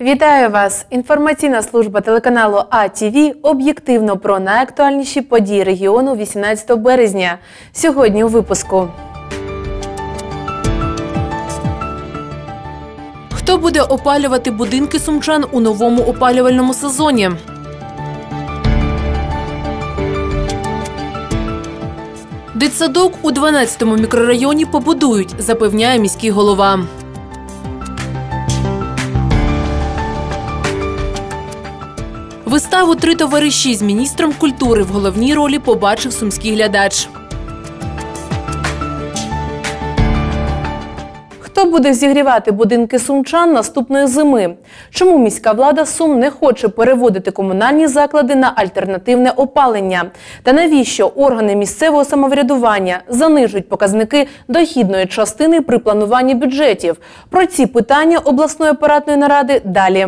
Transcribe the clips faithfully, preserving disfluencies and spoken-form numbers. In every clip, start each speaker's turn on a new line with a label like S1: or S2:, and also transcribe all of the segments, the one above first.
S1: Вітаю вас! Інформаційна служба телеканалу А Т В об'єктивно про найактуальніші події регіону вісімнадцятого березня. Сьогодні у випуску. Хто буде опалювати будинки сумчан у новому опалювальному сезоні? Дитсадок у дванадцятому мікрорайоні побудують, запевняє міський голова. Виставу «Три товариші» з міністром культури в головній ролі побачив сумський глядач. Хто буде зігрівати будинки сумчан наступної зими? Чому міська влада Сум не хоче переводити комунальні заклади на альтернативне опалення? Та навіщо органи місцевого самоврядування занижують показники дохідної частини при плануванні бюджетів? Про ці питання обласної апаратної наради далі.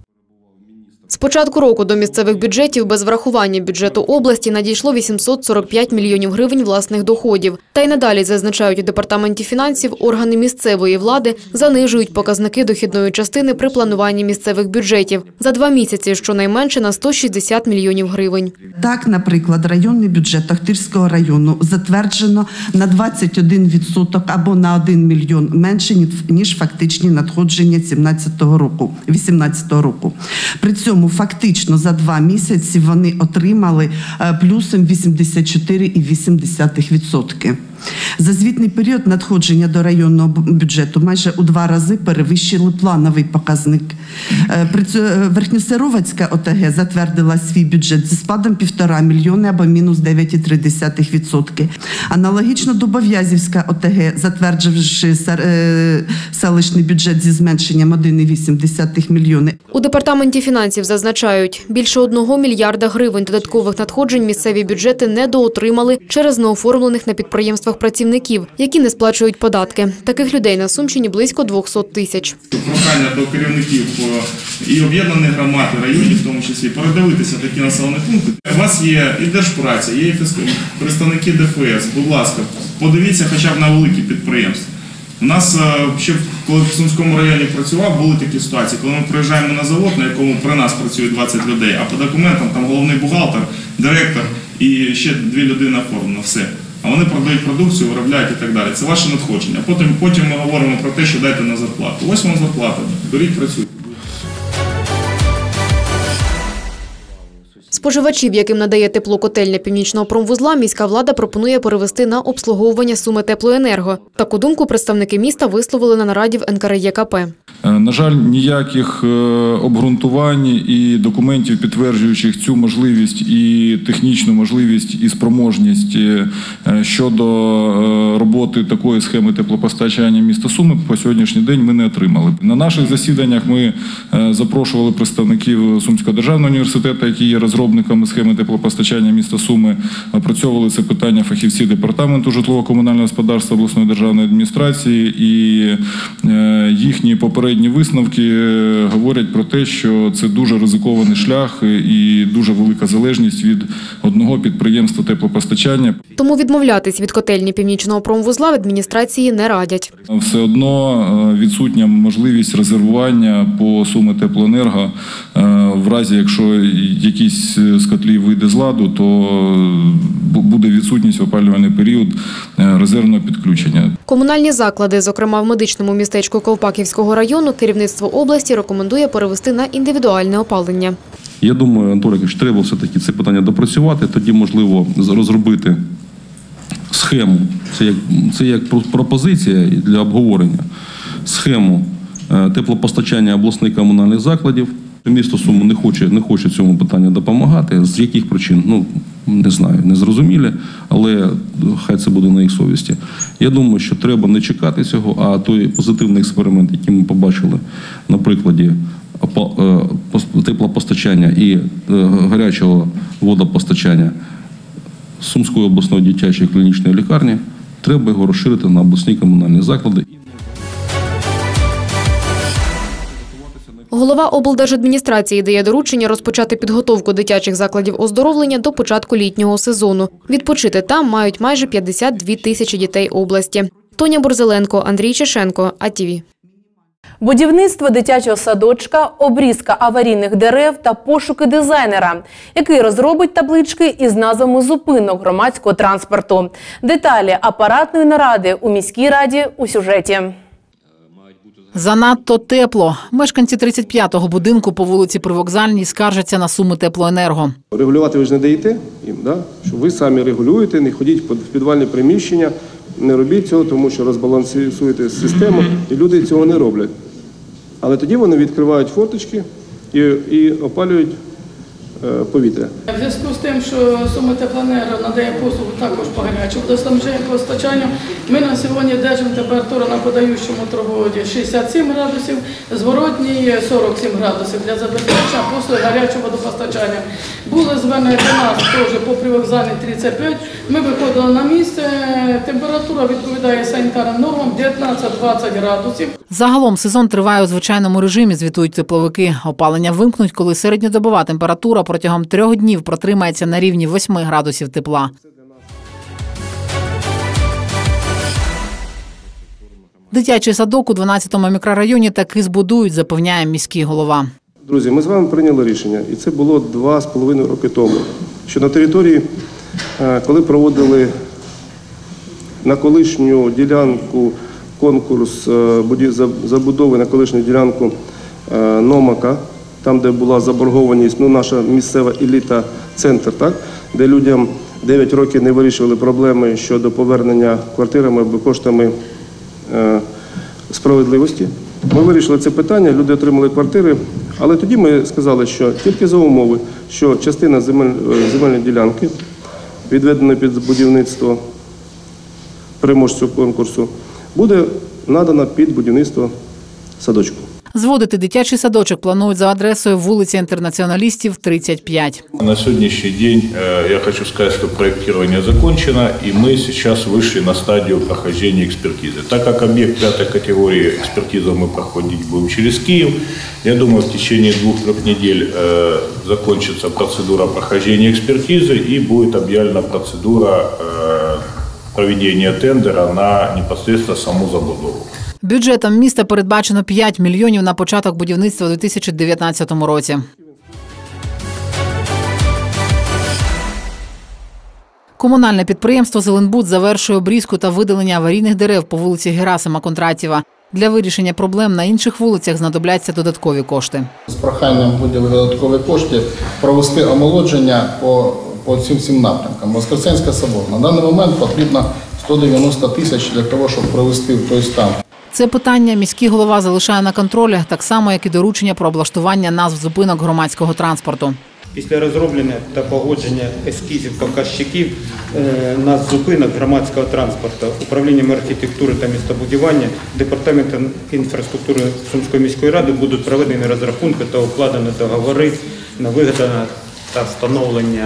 S2: З початку року до місцевих бюджетів без врахування бюджету області надійшло вісімсот сорок п'ять мільйонів гривень власних доходів. Та й надалі, зазначають у департаменті фінансів, органи місцевої влади занижують показники дохідної частини при плануванні місцевих бюджетів. За два місяці щонайменше на сто шістдесят мільйонів гривень.
S3: Так, наприклад, районний бюджет Охтирського району затверджено на двадцять один відсоток або на один мільйон менше, ніж фактичні надходження сімнадцятого року, вісімнадцятого року. При цьому фактично за два місяці вони отримали плюсом вісімдесят чотири цілих вісім десятих відсотка. За звітний період надходження до районного бюджету майже у два рази перевищили плановий показник. Верхньосировацька О Те Ге затвердила свій бюджет зі спадом півтора мільйони або мінус дев'ять цілих три десятих відсотка. Аналогічно Дубов'язівська О Те Ге, затвердивши селищний бюджет зі зменшенням один цілих вісім десятих мільйони.
S2: У департаменті фінансів зазначають, більше одного мільярда гривень додаткових надходжень місцеві бюджети недоотримали через неоформлених на підприємствах працівників, які не сплачують податки. Таких людей на Сумщині близько двохсот тисяч.
S4: Прохання до керівників і об'єднаних громад, і районів в тому числі, передивитися такі населені пункти. У вас є і Держпраця, є і представники Де Фе Ес. Будь ласка, подивіться хоча б на великі підприємства. У нас ще, коли в Сумському районі працював, були такі ситуації, коли ми приїжджаємо на завод, на якому при нас працює двадцять людей, а по документам там головний бухгалтер, директор і ще дві людини оформлено, все. А вони продають продукцію, виробляють і так далі. Це ваше надходження. Потім, потім ми говоримо про те, що дайте на зарплату. Ось вам зарплата, беріть, працюйте.
S2: Споживачів, яким надає тепло котельня Північного промвузла, міська влада пропонує перевести на обслуговування Суми Теплоенерго. Таку думку представники міста висловили на нараді в Ен Ка Ре Є Ка Пе.
S5: На жаль, ніяких обґрунтувань і документів, підтверджуючих цю можливість і технічну можливість і спроможність щодо роботи такої схеми теплопостачання міста Суми по сьогоднішній день ми не отримали. На наших засіданнях ми запрошували представників Сумського державного університету, які є розробниками схеми теплопостачання міста Суми, опрацьовували це питання фахівці департаменту житлово-комунального господарства обласної державної адміністрації, і їхні попередні висновки говорять про те, що це дуже ризикований шлях і дуже велика залежність від одного підприємства теплопостачання.
S2: Тому відмовлятись від котельні Північного промвузла в адміністрації не радять.
S5: Все одно відсутня можливість резервування по Суми Теплоенерго. В разі, якщо якийсь з котлів вийде з ладу, то буде відсутність в опалювальний період резервного підключення.
S2: Комунальні заклади, зокрема в медичному містечку Ковпаківського району, керівництво області рекомендує перевести на індивідуальне опалення.
S6: Я думаю, Анатолій, що треба все-таки це питання допрацювати, тоді можливо розробити схему, це як, це як пропозиція для обговорення, схему теплопостачання обласних комунальних закладів. Місто Суми не хоче, не хоче цьому питанню допомагати. З яких причин? Ну, не знаю, не зрозумілі, але хай це буде на їх совісті. Я думаю, що треба не чекати цього, а той позитивний експеримент, який ми побачили на прикладі теплопостачання і гарячого водопостачання Сумської обласної дитячої клінічної лікарні, треба його розширити на обласні комунальні заклади.
S2: Голова облдержадміністрації дає доручення розпочати підготовку дитячих закладів оздоровлення до початку літнього сезону. Відпочити там мають майже п'ятдесят дві тисячі дітей області. Тоня Борзеленко, Андрій Чешенко, А Т В.
S1: Будівництво дитячого садочка, обрізка аварійних дерев та пошуки дизайнера, який розробить таблички із назвами зупинок громадського транспорту. Деталі апаратної наради у міській раді у сюжеті.
S7: Занадто тепло. Мешканці тридцять п'ятого будинку по вулиці Привокзальній скаржаться на Суми Теплоенерго.
S8: Регулювати ви ж не даєте їм, да? Що ви самі регулюєте, не ходіть в підвальні приміщення, не робіть цього, тому що розбалансуєте систему, і люди цього не роблять. Але тоді вони відкривають форточки і, і опалюють е, повітря.
S9: В зв'язку з тим, що Суми Теплоенерго надає послугу також по гарячому водоснабженню, ми на сьогодні держимо температуру на подаючому трубопроводі шістдесят сім градусів, зворотній сорок сім градусів для забезпечення послуги гарячого водопостачання. Були звернення до нас теж по Привокзальній тридцять п'ять. Ми виходили на місце, температура відповідає санітарним нормам дев'ятнадцять-двадцять градусів.
S7: Загалом сезон триває у звичайному режимі, звітують тепловики. Опалення вимкнуть, коли середньодобова температура протягом трьох днів протримається на рівні восьми градусів тепла. Дитячий садок у дванадцятому мікрорайоні таки збудують, запевняє міський голова.
S8: Друзі, ми з вами прийняли рішення, і це було два з половиною роки тому, що на території, коли проводили на колишню ділянку конкурс забудови на колишню ділянку Номака, там, де була заборгованість, ну, наша місцева еліта, центр, так, де людям дев'ять років не вирішували проблеми щодо повернення квартирами або коштами е, справедливості. Ми вирішили це питання, люди отримали квартири, але тоді ми сказали, що тільки за умови, що частина земель, земельної ділянки, відведена під будівництво переможцю конкурсу, буде надана під будівництво садочку.
S7: Зводити дитячий садочок планують за адресою вулиця Інтернаціоналістів, тридцять п'ять.
S10: На сегодняшний день я хочу сказать, что проектирование закончено, и мы сейчас вышли на стадию прохождения экспертизы. Так как объект пятой категории, экспертизу мы проходить будем через Киев, я думаю, в течение двух-трех недель закончится процедура прохождения экспертизы и будет объявлена процедура проведения тендера на непосредственно саму забудову.
S7: Бюджетом міста передбачено п'ять мільйонів на початок будівництва у дві тисячі дев'ятнадцятому році. Комунальне підприємство «Зеленбуд» завершує обрізку та видалення аварійних дерев по вулиці Герасима Кондратєва. Для вирішення проблем на інших вулицях знадобляться додаткові кошти.
S11: З проханням виділити додаткові кошти, провести омолодження по, по цим всім напрямкам. Воскресенська соборна. На даний момент потрібно сто дев'яносто тисяч для того, щоб провести в той стан.
S7: Це питання міський голова залишає на контролі, так само, як і доручення про облаштування назв зупинок громадського транспорту.
S12: Після розроблення та погодження ескізів показчиків назв зупинок громадського транспорту управлінням архітектури та містобудування Департаментом інфраструктури Сумської міської ради будуть проведені розрахунки та укладені договори на виготовлення та встановлення.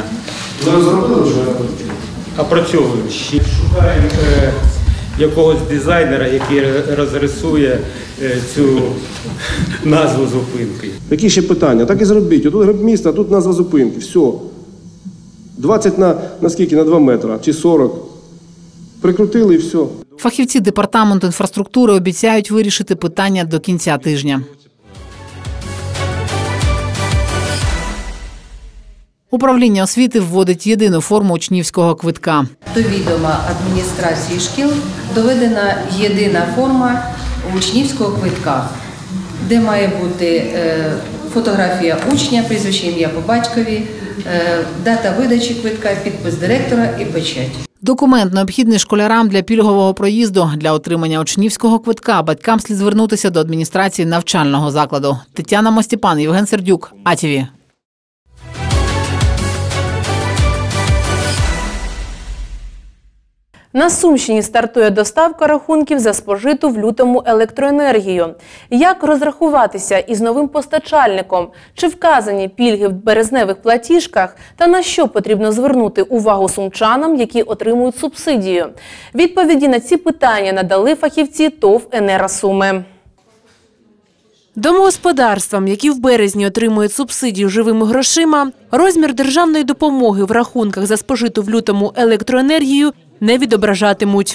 S12: Опрацьовуємо. Шукаємо якогось дизайнера, який розрисує цю назву зупинки.
S8: Які ще питання? Так і зробіть. Тут гриб міста, а тут назва зупинки. Все. двадцять на, на скільки? На два метри чи сорок. Прикрутили і все.
S7: Фахівці Департаменту інфраструктури обіцяють вирішити питання до кінця тижня. Управління освіти вводить єдину форму учнівського квитка.
S13: До відома адміністрації шкіл доведена єдина форма учнівського квитка, де має бути фотографія учня, прізвище, ім'я по батькові, дата видачі квитка, підпис директора і печать.
S7: Документ необхідний школярам для пільгового проїзду. Для отримання учнівського квитка батькам слід звернутися до адміністрації навчального закладу. Тетяна Мостіпан, Євген Сердюк, А Т В.
S1: На Сумщині стартує доставка рахунків за спожиту в лютому електроенергію. Як розрахуватися із новим постачальником? Чи вказані пільги в березневих платіжках? Та на що потрібно звернути увагу сумчанам, які отримують субсидію? Відповіді на ці питання надали фахівці ТОВ «Енера Суми». Домогосподарствам, які в березні отримують субсидію живими грошима, розмір державної допомоги в рахунках за спожиту в лютому електроенергію не відображатимуть.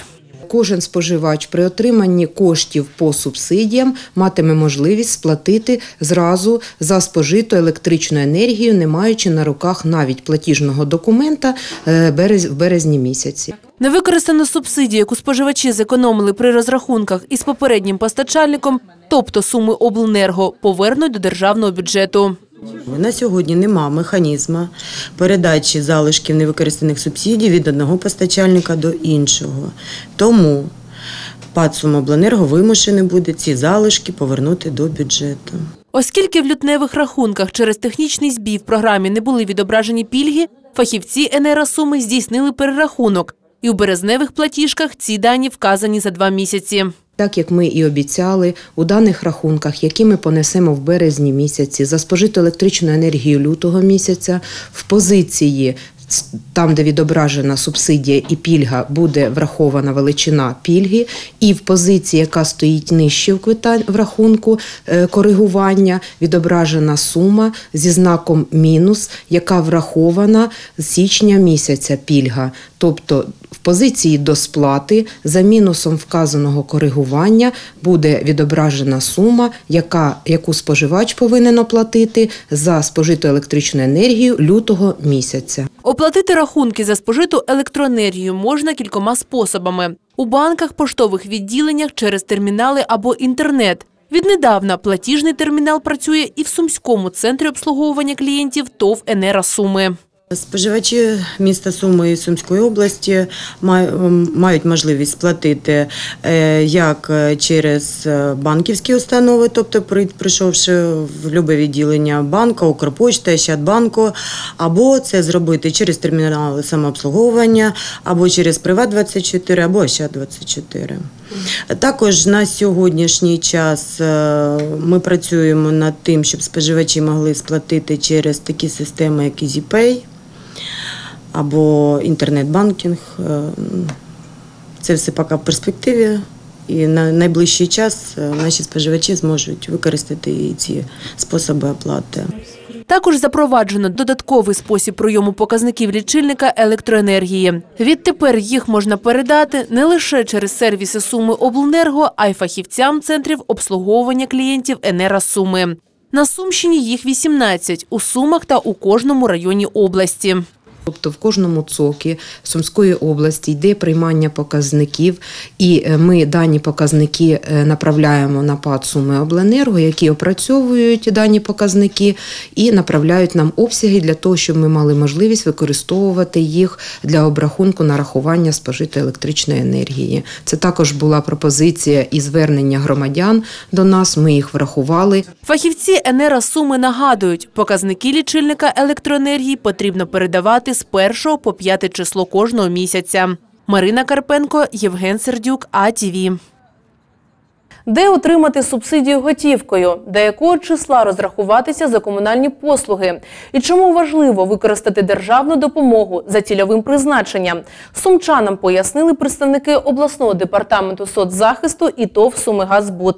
S14: Кожен споживач при отриманні коштів по субсидіям матиме можливість сплатити зразу за спожиту електричну енергію, не маючи на руках навіть платіжного документа в березні місяці.
S1: Невикористану субсидію, яку споживачі зекономили при розрахунках із попереднім постачальником, тобто суми обленерго, повернуть до державного бюджету.
S15: На сьогодні немає механізму передачі залишків невикористаних субсидій від одного постачальника до іншого. Тому ПАТ «Сумобленерго» вимушений буде ці залишки повернути до бюджету.
S1: Оскільки в лютневих рахунках через технічний збій в програмі не були відображені пільги, фахівці «Енеросуми» здійснили перерахунок. І у березневих платіжках ці дані вказані за два місяці.
S14: Так, як ми і обіцяли, у даних рахунках, які ми понесемо в березні місяці, за спожиту електричну енергію лютого місяця, в позиції, там, де відображена субсидія і пільга, буде врахована величина пільги, і в позиції, яка стоїть нижче в квитань, в рахунку коригування, відображена сума зі знаком мінус, яка врахована з січня місяця пільга. Тобто в позиції до сплати за мінусом вказаного коригування буде відображена сума, яка, яку споживач повинен оплатити за спожиту електричну енергію лютого місяця.
S1: Оплатити рахунки за спожиту електроенергію можна кількома способами. У банках, поштових відділеннях, через термінали або інтернет. Віднедавна платіжний термінал працює і в Сумському центрі обслуговування клієнтів ТОВ «Енеросуми».
S15: Споживачі міста Суми і Сумської області мають можливість сплатити як через банківські установи, тобто прийшовши в будь-яке відділення банку, Укрпошта, Ощадбанку, або це зробити через термінали самообслуговування, або через Приват двадцять чотири, або Ощад двадцять чотири. Також на сьогоднішній час ми працюємо над тим, щоб споживачі могли сплатити через такі системи, як EasyPay або інтернет-банкінг. Це все поки в перспективі, і на найближчий час наші споживачі зможуть використати і ці способи оплати.
S1: Також запроваджено додатковий спосіб прийому показників лічильника електроенергії. Відтепер їх можна передати не лише через сервіси Суми Обленерго, а й фахівцям центрів обслуговування клієнтів «Енеросуми». На Сумщині їх вісімнадцять, у Сумах та у кожному районі області.
S14: Тобто в кожному цокі Сумської області йде приймання показників, і ми дані показники направляємо на ПАТ «Суми Обленерго», які опрацьовують дані показники і направляють нам обсяги для того, щоб ми мали можливість використовувати їх для обрахунку нарахування спожитої електричної енергії. Це також була пропозиція і звернення громадян до нас, ми їх врахували.
S1: Фахівці «Енеросуми» нагадують, показники лічильника електроенергії потрібно передавати з першого по п'яте число кожного місяця. Марина Карпенко, Євген Сердюк, А Т В. Де отримати субсидію готівкою? До якого числа розрахуватися за комунальні послуги? І чому важливо використати державну допомогу за цільовим призначенням? Сумчанам пояснили представники обласного департаменту соцзахисту і ТОВ «Сумигазбуд».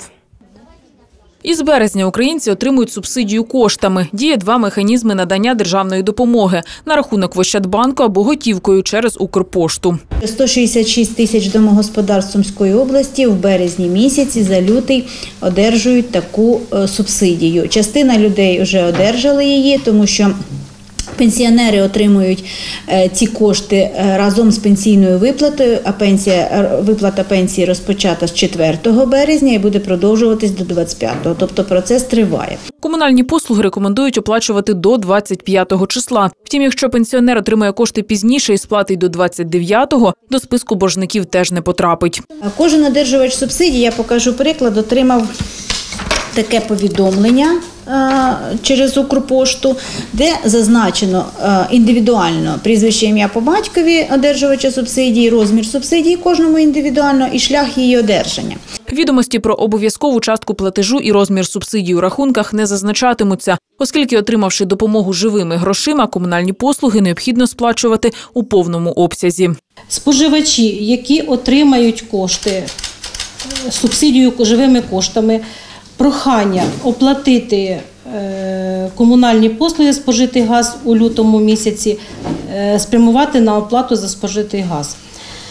S16: Із березня українці отримують субсидію коштами. Діє два механізми надання державної допомоги – на рахунок в Ощадбанку або готівкою через Укрпошту.
S17: сто шістдесят шість тисяч домогосподарств Сумської області в березні місяці за лютий одержують таку субсидію. Частина людей вже одержали її, тому що пенсіонери отримують ці кошти разом з пенсійною виплатою, а пенсія, виплата пенсії розпочата з четвертого березня і буде продовжуватись до двадцять п'ятого, тобто процес триває.
S16: Комунальні послуги рекомендують оплачувати до двадцять п'ятого числа. Втім, якщо пенсіонер отримає кошти пізніше і сплатить до двадцять дев'ятого, до списку боржників теж не потрапить.
S17: Кожен одержувач субсидій, я покажу приклад, отримав таке повідомлення через Укрпошту, де зазначено індивідуально прізвище, ім'я по батькові одержувача субсидії, розмір субсидії кожному індивідуально і шлях її одержання.
S16: Відомості про обов'язкову частку платежу і розмір субсидій у рахунках не зазначатимуться, оскільки, отримавши допомогу живими грошима, комунальні послуги необхідно сплачувати у повному обсязі.
S18: Споживачі, які отримають кошти, субсидію живими коштами, прохання оплатити комунальні послуги спожитий газ у лютому місяці, спрямувати на оплату за спожитий газ.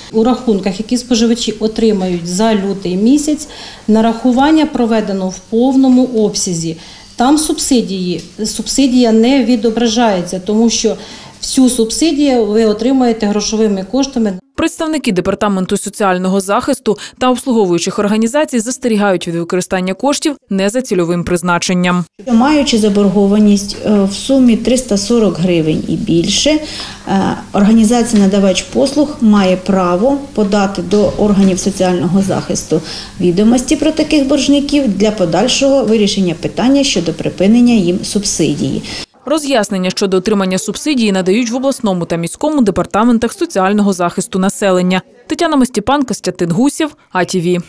S18: У рахунках, які споживачі отримають за лютий місяць, нарахування проведено в повному обсязі. Там субсидії, субсидія не відображається, тому що всю субсидію ви отримаєте грошовими коштами.
S16: Представники Департаменту соціального захисту та обслуговуючих організацій застерігають від використання коштів не за цільовим призначенням.
S17: Маючи заборгованість в сумі триста сорок гривень і більше, організація-надавач послуг має право подати до органів соціального захисту відомості про таких боржників для подальшого вирішення питання щодо припинення їм субсидії.
S16: Роз'яснення щодо отримання субсидії надають в обласному та міському департаментах соціального захисту населення. Тетяна Мостіпан, Костянтин Гусєв, А Ті Ві.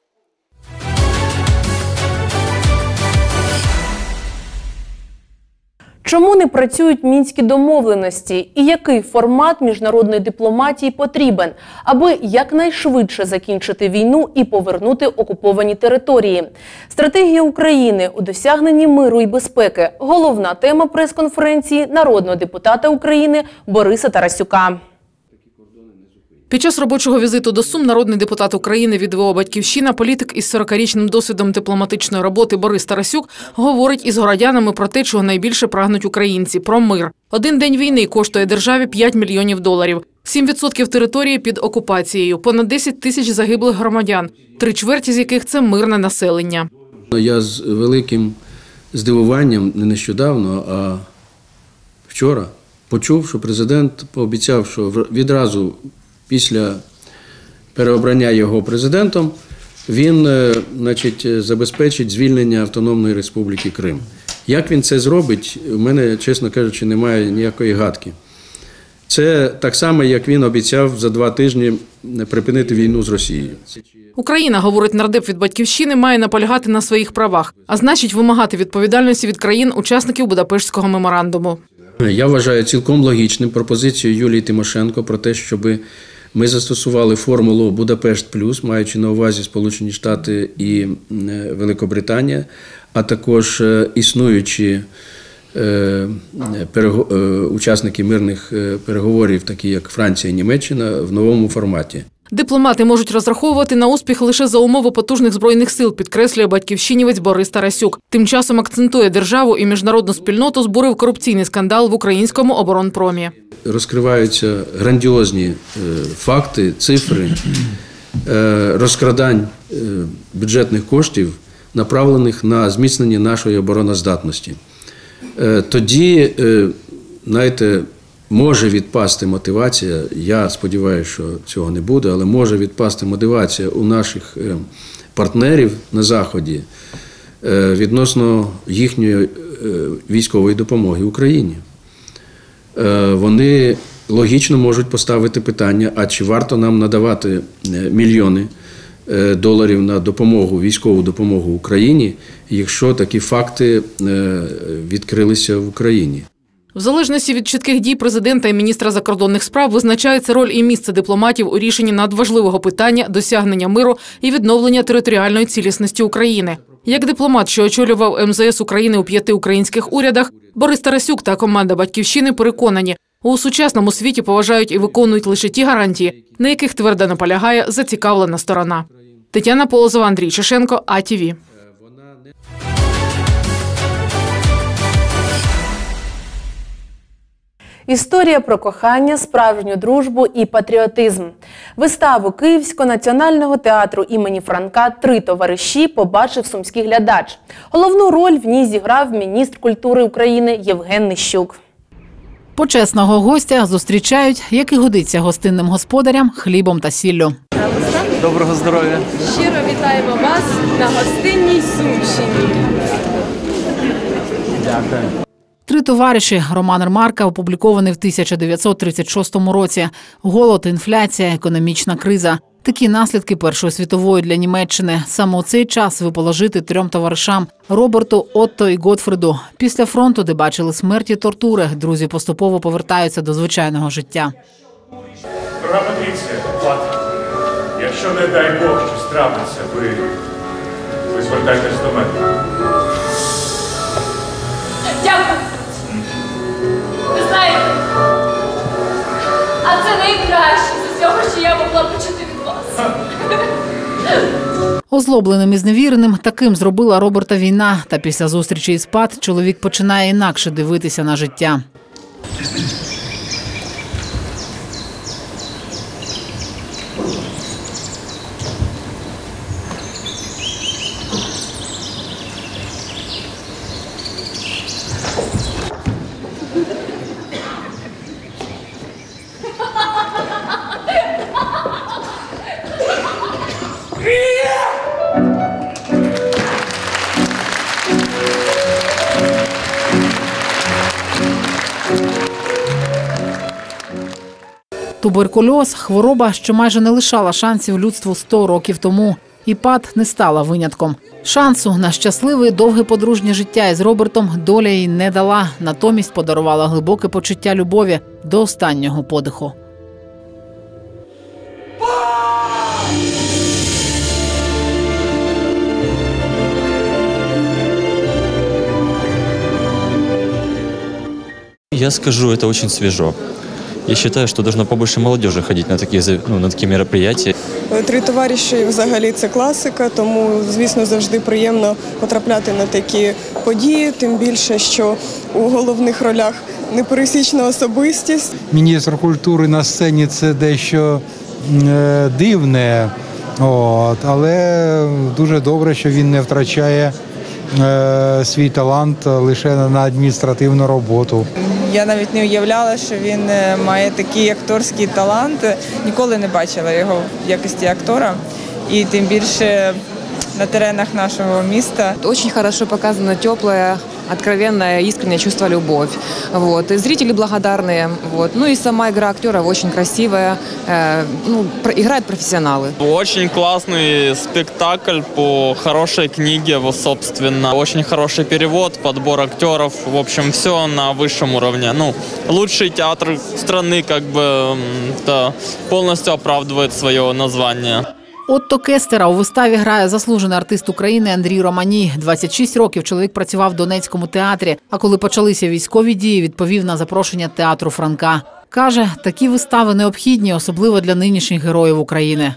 S1: Чому не працюють мінські домовленості і який формат міжнародної дипломатії потрібен, аби якнайшвидше закінчити війну і повернути окуповані території? Стратегія України у досягненні миру і безпеки – головна тема прес-конференції народного депутата України Бориса Тарасюка.
S2: Під час робочого візиту до Сум народний депутат України від ВО «Батьківщина», політик із сорокарічним досвідом дипломатичної роботи Борис Тарасюк говорить із городянами про те, чого найбільше прагнуть українці – про мир. Один день війни коштує державі п'ять мільйонів доларів. сім відсотків території під окупацією, понад десять тисяч загиблих громадян, три чверті з яких – це мирне населення.
S19: Я з великим здивуванням не нещодавно, а вчора почув, що президент пообіцяв, що відразу після переобрання його президентом він, значить, забезпечить звільнення Автономної Республіки Крим. Як він це зробить, у мене, чесно кажучи, немає ніякої гадки. Це так само, як він обіцяв за два тижні припинити війну з Росією.
S2: Україна, говорить нардеп від «Батьківщини», має наполягати на своїх правах, а значить вимагати відповідальності від країн-учасників Будапештського меморандуму.
S19: Я вважаю цілком логічним пропозицію Юлії Тимошенко про те, щоб ми застосували формулу «Будапешт плюс», маючи на увазі Сполучені Штати і Великобританія, а також існуючі учасники мирних переговорів, такі як Франція і Німеччина, в новому форматі.
S2: Дипломати можуть розраховувати на успіх лише за умови потужних збройних сил, підкреслює батьківщинівець Борис Тарасюк. Тим часом акцентує, державу і міжнародну спільноту збурив корупційний скандал в українському оборонпромі.
S19: Розкриваються грандіозні факти, цифри розкрадань бюджетних коштів, направлених на зміцнення нашої обороноздатності. Тоді, знаєте, може відпасти мотивація, я сподіваюся, що цього не буде, але може відпасти мотивація у наших партнерів на Заході відносно їхньої військової допомоги Україні. Вони логічно можуть поставити питання, а чи варто нам надавати мільйони доларів на допомогу, військову допомогу Україні, якщо такі факти відкрилися в Україні.
S2: В залежності від чітких дій президента і міністра закордонних справ визначається роль і місце дипломатів у рішенні надважливого питання досягнення миру і відновлення територіальної цілісності України. Як дипломат, що очолював ем зе ес України у п'яти українських урядах, Борис Тарасюк та команда «Батьківщини» переконані, у сучасному світі поважають і виконують лише ті гарантії, на яких твердо наполягає зацікавлена сторона. Тетяна Полозова, Андрій Чешенко, А Ті Ві.
S1: Історія про кохання, справжню дружбу і патріотизм. Виставу Київського національного театру імені Франка «Три товариші» побачив сумський глядач. Головну роль в ній зіграв міністр культури України Євген Нищук.
S7: Почесного гостя зустрічають, як і годиться гостинним господарям, хлібом та сіллю.
S20: Доброго здоров'я!
S21: Щиро вітаємо вас на гостинній Сумщині.
S20: Дякую.
S7: «Три товариші» роман Ремарка опублікований в тисяча дев'ятсот тридцять шостому році. Голод, інфляція, економічна криза. Такі наслідки Першої світової для Німеччини. Саме у цей час випало жити трьом товаришам – Роберту, Отто і Готфриду. Після фронту, де бачили смерті, тортури, друзі поступово повертаються до звичайного життя.
S22: Дорога Патріція, Пат, якщо, не дай Бог, щось трапиться, ви, ви звертайтесь до мене.
S21: Дякую. Ви знаєте, а це найкраще з усього, що я могла почути від вас.
S7: Озлобленим і зневіреним таким зробила Роберта війна. Та після зустрічі із ПАТ чоловік починає інакше дивитися на життя. Туберкульоз – хвороба, що майже не лишала шансів людству сто років тому. І ПАТ не стала винятком. Шансу на щасливе, довге подружнє життя із Робертом доля їй не дала. Натомість подарувала глибоке почуття любові до останнього подиху.
S3: Я скажу, это очень свежо. Я считаю, что должно побольше молодежи ходить на такі, ну, на такі мероприятия.
S4: «Три товариші» взагалі це класика, тому, звісно, завжди приємно потрапляти на такі події, тим більше, що у головних ролях непересічна особистість.
S23: Міністр культури на сцені – це дещо е, дивне, от, але дуже добре, що він не втрачає е, свій талант лише на адміністративну роботу.
S24: Я навіть не уявляла, що він має такий акторський талант. Ніколи не бачила його в якості актора. І тим більше на теренах нашого міста.
S25: Очень хорошо показано теплое, откровенное, искреннее чувство любовь. Вот. И зрители благодарные. Вот. Ну и сама игра актера очень красивая. Э, ну, про, играют профессионалы.
S26: Очень классный спектакль по хорошей книге, вот, собственно. Очень хороший перевод, подбор актеров. В общем, все на высшем уровне. Ну, лучший театр страны как бы да, полностью оправдывает свое название.
S7: Отто Кестера у виставі грає заслужений артист України Андрій Романій. двадцять шість років чоловік працював в Донецькому театрі, а коли почалися військові дії, відповів на запрошення театру Франка. Каже, такі вистави необхідні, особливо для нинішніх героїв України.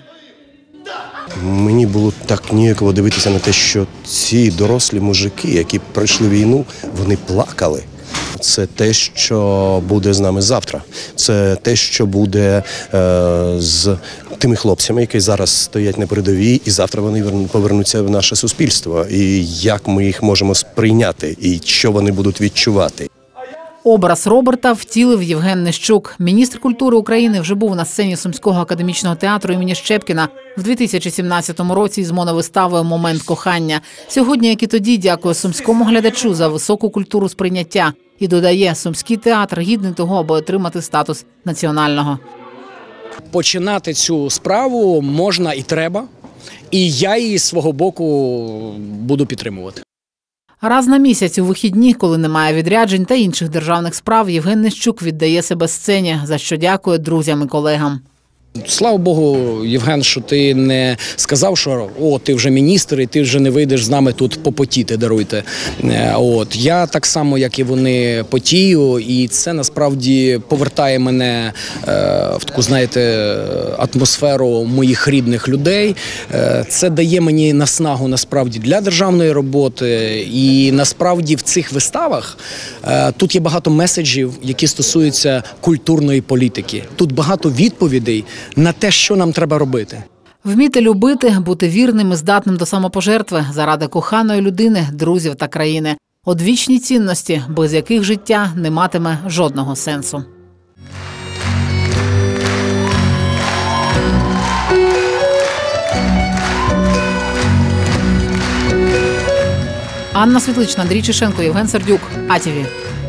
S27: Мені було так ніяково дивитися на те, що ці дорослі мужики, які пройшли війну, вони плакали. Це те, що буде з нами завтра. Це те, що буде е, з тими хлопцями, які зараз стоять на передовій, і завтра вони повернуться в наше суспільство. І як ми їх можемо сприйняти, і що вони будуть відчувати.
S7: Образ Роберта втілив Євген Нищук. Міністр культури України вже був на сцені Сумського академічного театру імені Щепкіна в дві тисячі сімнадцятому році з моновиставою «Момент кохання». Сьогодні, як і тоді, дякує сумському глядачу за високу культуру сприйняття. І додає, Сумський театр гідний того, аби отримати статус національного.
S28: Починати цю справу можна і треба, і я її з свого боку буду підтримувати.
S7: Раз на місяць у вихідні, коли немає відряджень та інших державних справ, Євген Нищук віддає себе сцені, за що дякує друзям і колегам.
S28: Слава Богу, Євген, що ти не сказав, що о, ти вже міністр і ти вже не вийдеш з нами тут попотіти, даруйте. От. Я так само, як і вони, потію, і це насправді повертає мене е, в таку, знаєте, атмосферу моїх рідних людей. Е, це дає мені наснагу, насправді, для державної роботи. І насправді в цих виставах е, тут є багато меседжів, які стосуються культурної політики. Тут багато відповідей на те, що нам треба робити.
S7: Вміти любити, бути вірним і здатним до самопожертви заради коханої людини, друзів та країни. Одвічні цінності, без яких життя не матиме жодного сенсу. Анна Світлична, Андрій Чешенко, Євген Сердюк, А Ті Ві.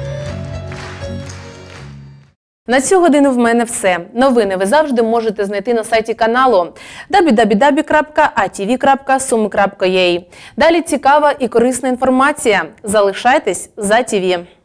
S1: На цю годину в мене все. Новини ви завжди можете знайти на сайті каналу дабл ю дабл ю дабл ю крапка а ті ві крапка сум крапка ю а. Далі цікава і корисна інформація. Залишайтесь за Ті Ві.